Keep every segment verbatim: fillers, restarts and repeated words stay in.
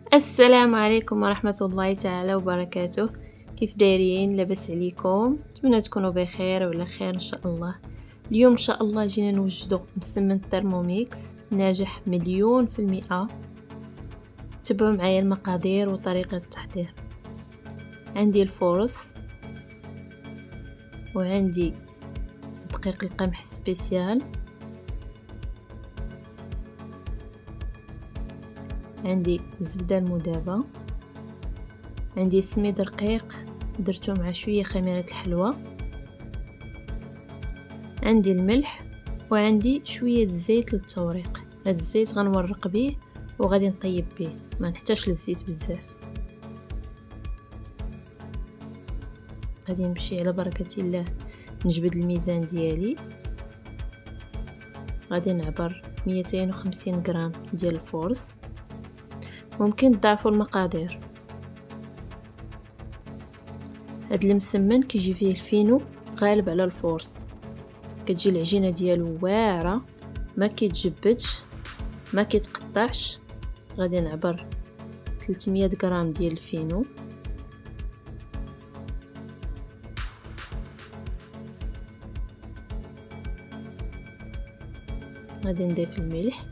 السلام عليكم ورحمة الله تعالى وبركاته. كيف دايرين؟ لاباس عليكم؟ نتمنى تكونوا بخير وعلى خير ان شاء الله. اليوم ان شاء الله جينا نوجدوا مسمن الثرموميكس ناجح مليون في المئة. تبعوا معايا المقادير وطريقة التحضير. عندي الفورص، وعندي دقيق القمح سبيسيال، عندي الزبدة المذابة، عندي سميد رقيق درتو مع شوية خميرة الحلوى، عندي الملح، وعندي شوية الزيت للتوريق. هاد الزيت غنورق به وغادي نطيب به، ما نحتاجش للزيت بزاف. غادي نمشي على بركة الله نجبد الميزان ديالي. غادي نعبر مئتين وخمسين غرام ديال الفورص. ممكن تضاعفوا المقادير. هاد المسمن كيجي فيه الفينو غالب على الفورص، كتجي العجينه ديالو واعره، ما كيتجبدش، ما كيتقطعش. غادي نعبر ثلاثمية غرام ديال الفينو، غادي نضيف الملح،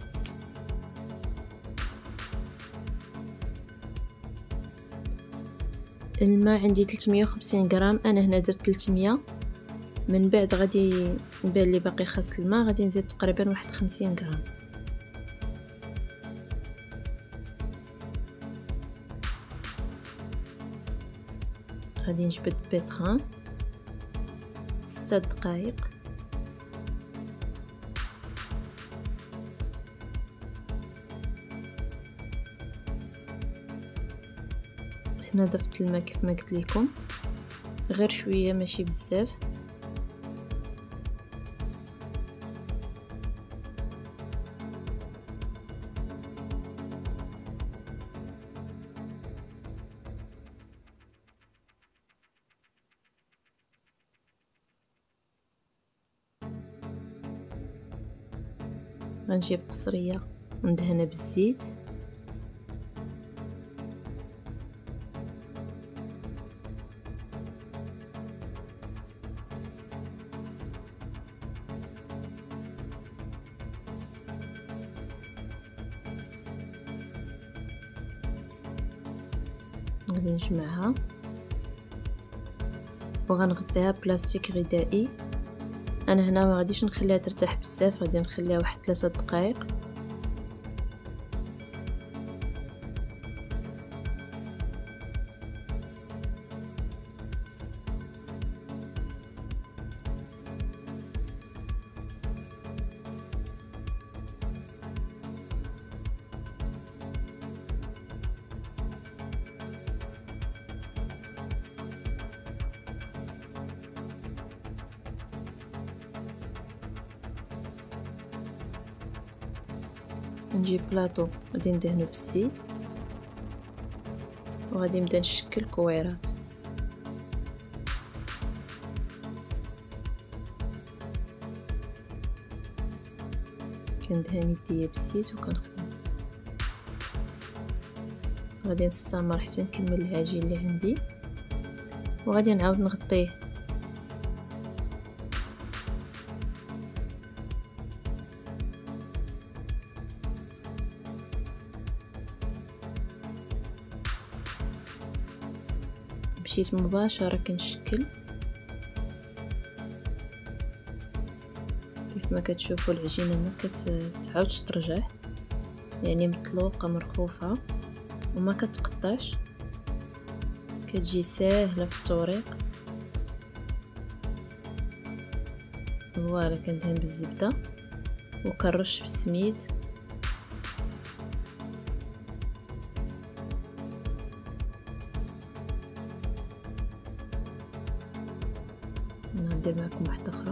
الماء عندي ثلاثمية وخمسين غرام، انا هنا درت ثلاثمية. من بعد غادي نبان لي باقي خاص الماء، غادي نزيد تقريبا واحد خمسين غرام. غادي نجبد بيتران ستة دقائق. هنا ضفت الماء كيف ما قلت لكم، غير شويه ماشي بزاف. غنجيب قصريه ندهنها بالزيت، غادي نجمعها وغنغطيها بلاستيك غذائي. انا هنا ما غاديش نخليها ترتاح بزاف، غادي نخليها واحد ثلاثة دقائق. نجيب بلاطو غادي ندهنو بالزيت، وغادي نبدا نشكل كويرات. كندهن يديا بالزيت وكنخدم. غادي نستمر حتى نكمل العجين اللي عندي، وغادي نعاود نغطيه. مشيت مباشرة كنشكل. كيف ما كتشوفوا العجينة ما كتعاودش ترجع، يعني مطلوقة مرخوفة وما كتقطعش، كتجي ساهلة في التوريق. فوالا كندهن بالزبدة وكنرش بالسميد. ندير معكم واحدة اخرى.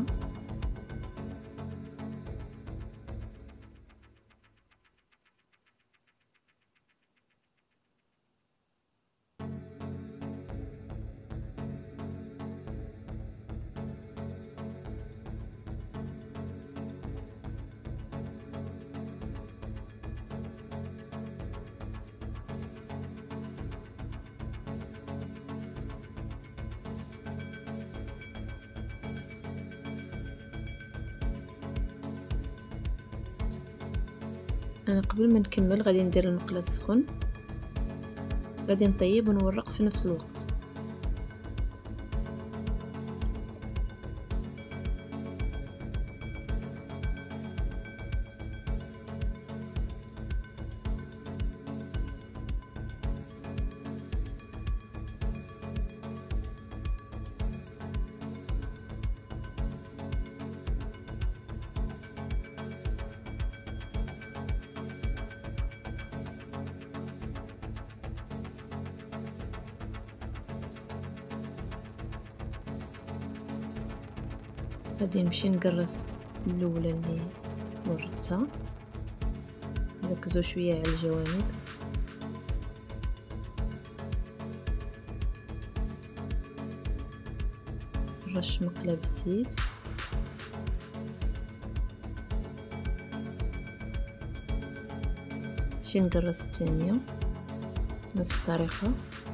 انا قبل ما نكمل غادي ندير المقله تسخن، غادي نطيب ونورق في نفس الوقت. غادي نمشي نقرص الاولى اللي ورقتها، نركزوا شويه على الجوانب. نرش مقله بالزيت، نمشي نقرص الثانيه نفس الطريقه.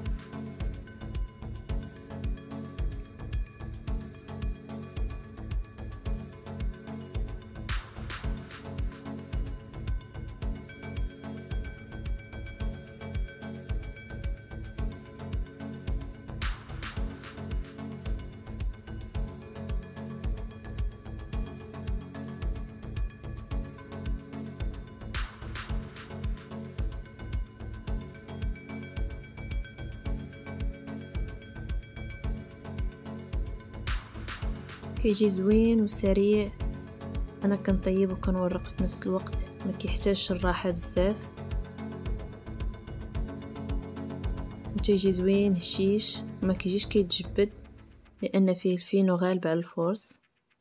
كيجي زوين وسريع، انا كنطيب وكنورق في نفس الوقت، ما كيحتاجش الراحه بزاف، وتيجي زوين هشيش، ما كيجيش كيتجبد لان فيه الفينو غالب على الفرص.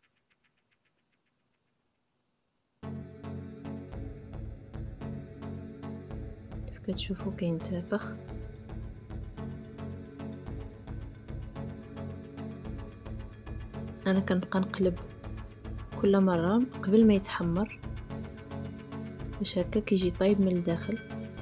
كيف كتشوفوا كينتفخ. انا كنبقى نقلب كل مره قبل ما يتحمر باش هكا كيجي طايب من الداخل.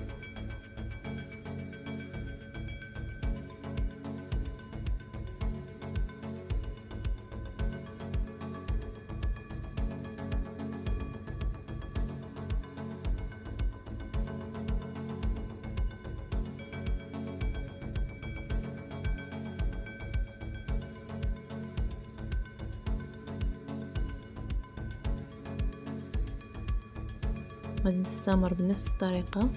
غادي نستمر بنفس الطريقة.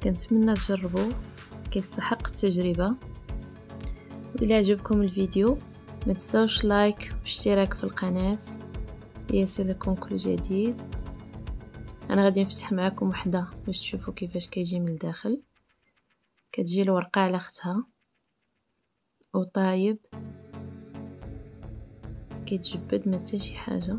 كنتمنى تجربوه، كيستحق التجربة. وإلا عجبكم الفيديو ما تنساوش لايك واشتراك في القناة ليصلكم كل جديد. انا غادي نفتح معكم وحده باش تشوفوا كيفاش كيجي من الداخل. كتجي الورقه على اختها وطايب، كيتجبد ما حتى شي حاجه.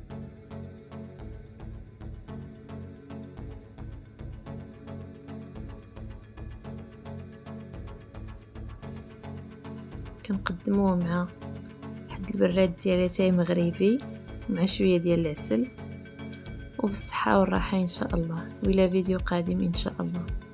كنقدموه مع واحد البراد ديال اتاي مغربي مع شويه ديال العسل، وبالصحه والراحه ان شاء الله. والى فيديو قادم ان شاء الله.